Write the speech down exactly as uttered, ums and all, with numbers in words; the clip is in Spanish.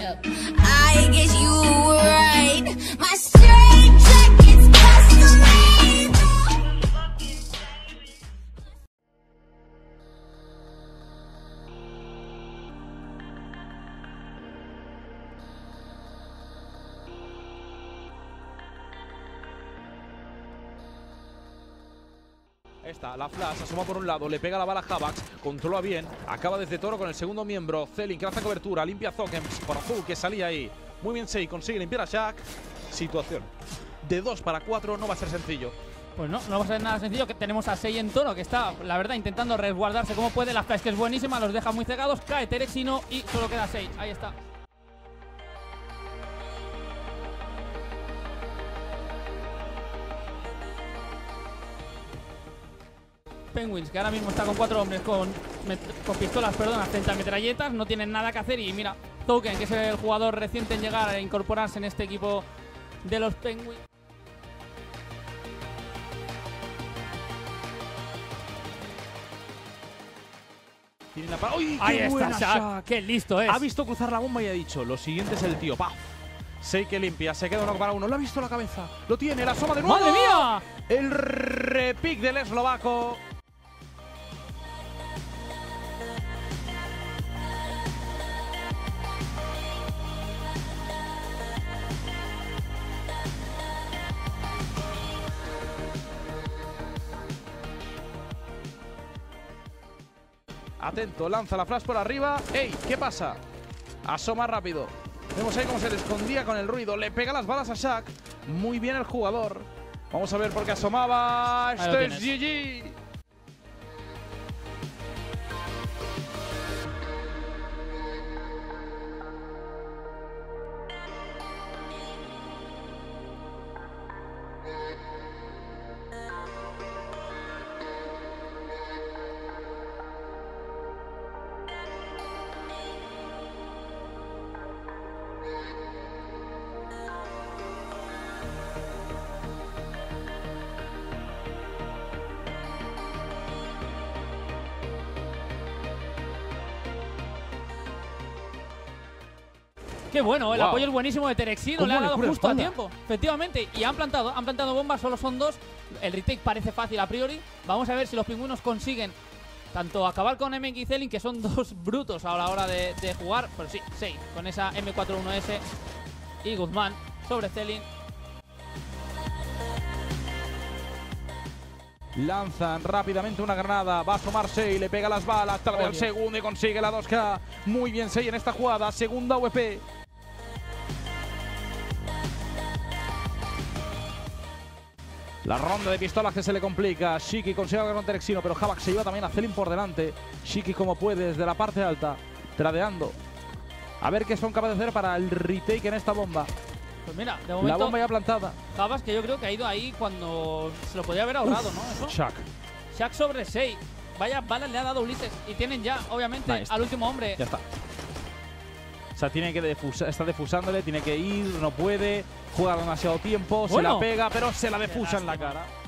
I guess you were right. My straight jacket's custom made. Esta, la flash, asoma por un lado, le pega la bala a Havax, controla bien, acaba desde Toro con el segundo miembro, Zelin que hace cobertura, limpia a Zoken por azul que salía ahí. Muy bien Sei, consigue limpiar a Shaq. Situación de dos para cuatro, no va a ser sencillo. Pues no, no va a ser nada sencillo, que tenemos a Sei en Toro, que está, la verdad, intentando resguardarse como puede. La flash que es buenísima, los deja muy cegados, cae Terexino y solo queda Sei, ahí está. Penguins, que ahora mismo está con cuatro hombres con, con pistolas, perdón, frente a metralletas, no tienen nada que hacer. Y mira, Zoken, que es el jugador reciente en llegar a incorporarse en este equipo de los Penguins. Tiene la para... ¡Uy, qué Ahí buena está Shaq! Shaq! ¡Qué listo es! Ha visto cruzar la bomba y ha dicho, lo siguiente es el tío, ¡paf! Sei que limpia, se queda uno para uno, lo ha visto la cabeza, lo tiene, la asoma de nuevo. ¡Madre mía! El repick del eslovaco. Atento, lanza la flash por arriba. ¡Ey! ¿Qué pasa? Asoma rápido. Vemos ahí cómo se le escondía con el ruido. Le pega las balas a Shaq. Muy bien el jugador. Vamos a ver por qué asomaba. Esto es G G. Qué bueno, el Wow. apoyo es buenísimo de Terexino, le ha dado justo a tiempo, efectivamente. Y han plantado, han plantado bombas, solo son dos. El retake parece fácil a priori. Vamos a ver si los pingüinos consiguen tanto acabar con M X y Zelin, que son dos brutos a la hora de, de jugar. Pues sí, seis, con esa M cuarenta y uno S y Guzmán sobre Zelin. Lanzan rápidamente una granada. Va a asomar Sei, le pega las balas. Tal vez el segundo y consigue la dos K. Muy bien Sei en esta jugada. Segunda V P. La ronda de pistolas que se le complica. Shiki consigue hablar con Terexino, pero Havax se lleva también a Zelin por delante. Shiki como puede desde la parte alta, tradeando. A ver qué son capaces de hacer para el retake en esta bomba. Pues mira, de momento La bomba ya plantada. Havax, que yo creo que ha ido ahí cuando se lo podía haber ahorrado, Uf, ¿no? Eso. Shaq. Shaq sobre Sei. Vaya balas le ha dado Ulises. Y tienen ya, obviamente, Nice. al último hombre. Ya está. O sea, tiene que defusar, está defusándole, tiene que ir, no puede, juega demasiado tiempo, Bueno. se la pega, pero se la defusa en la cara.